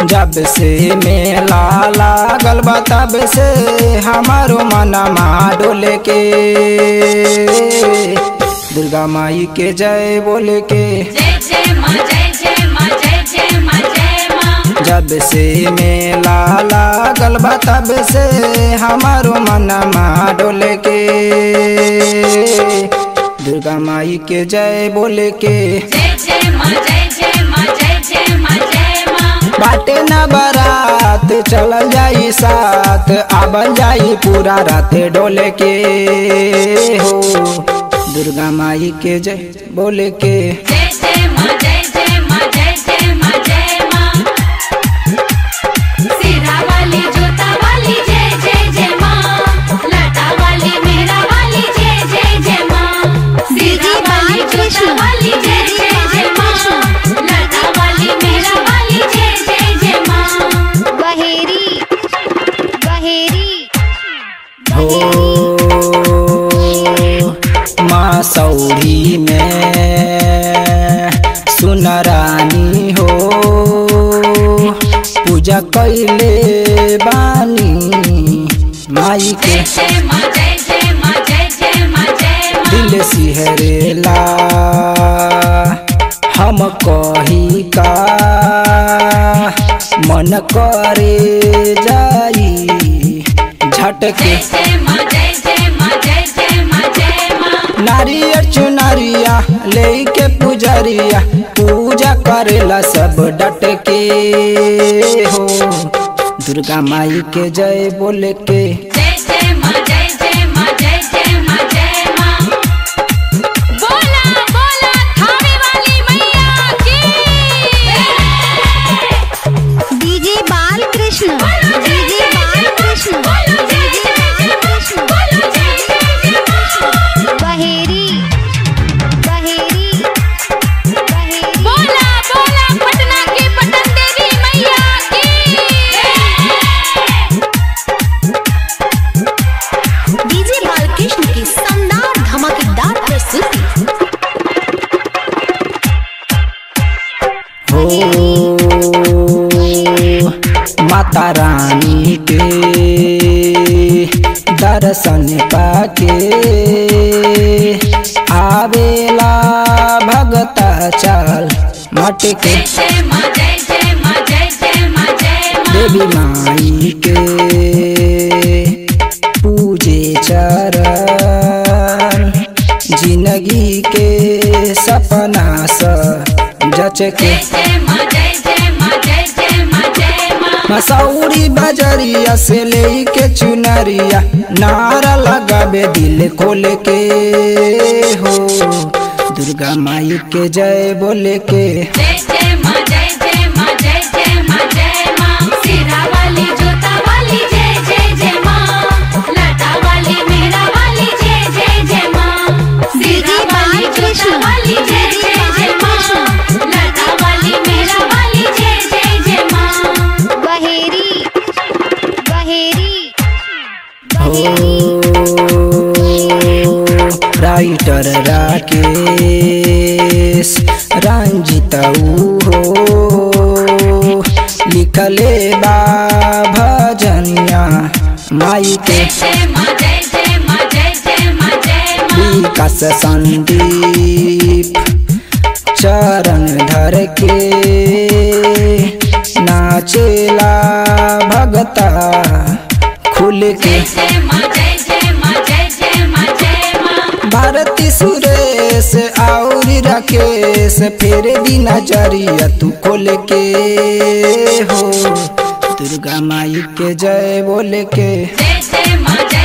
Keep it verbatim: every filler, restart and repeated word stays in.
जब से मेला लागल बा तब से हमारो मनमा डोले के दुर्गा माई के जय बोले के जय जय माँ जय जय माँ जय जय माँ जय माँ। जब से मेला लागल बा तब से हमारो मनमा डोले के दुर्गा माई के जय बोले के जय जय माँ जय जय माँ जय जय माँ जय माँ। बाटे न बारात चल जाई साथ आबल जाई पूरा रात डोले के हो दुर्गा माई के जय बोले के जय जय माँ जय जय माँ जय जय माँ जय माँ। सिरा वाली जूता वाली जय जय जय माँ। लटा वाली मेरा वाली जय जय जय माँ। सिरा वाली जूता वाली जय जय जय माँ। लटा वाली मेरा वाली जय जय जय माँ। बहेरी बहेरी हो माँ सौरी में सुन रानी हो पूजा कैले बानी माई के जय जय माँ जय जय माँ जय जय माँ जय माँ। दिल सिहरेला हम कही का मन करे जाई झटके जय जय माँ जय जय माँ जय जय माँ जय माँ। नारियर चुनरिया लेके पुजरिया पूजा करेला सब डट के हो दुर्गा माई के जय बोले के जय जय माँ जय जय माँ जय जय माँ जय माँ। बोला बोला थावे वाली मैया की। DJ Balkrishna DJ Balkrishna DJ Balkrishna Baheri Baheri Baheri बोला बोला पटना की पटन देवी मैया की। डीजे बालकृष्ण की शानदार धमाकेदार प्रस्तुति हो माता रानी के दर्शन पाके आवेला भगता चल मटके जय जय माँ जय जय माँ जय जय माँ जय माँ। देवी माई के पूजे चरण जिंदगी के सपना स जचके जय जय माँ जय जय माँ जय जय माँ जय माँ। मसौरी बजरिया से लेके चुनरिया नारा लगाबे दिल खोल के हो दुर्गा माई के जय बोले के जय जय माँ जय जय माँ जय जय माँ जय माँ। सिरा वाली जूता वाली जय जय जय माँ। लटा वाली मेरा वाली जय जय जय माँ। सिरा वाली जूता वाली जय जय जय माँ। लटा वाली मेरा वाली जय जय जय माँ। बहेरी बहेरी हो राइटर राकेश रंजितऊ हो लिखले बा भजनिया माई के जय जय माँ जय जय माँ जय जय माँ जय माँ। विकास संदीप चरण धर के नाचेला भगता खुल के जय जय माँ जय जय माँ जय जय माँ जय माँ। भारती सुरेश और राकेश फेर दी नजरिया तू खोल के हो दुर्गा माई के जय बोले के जय जय माँ जय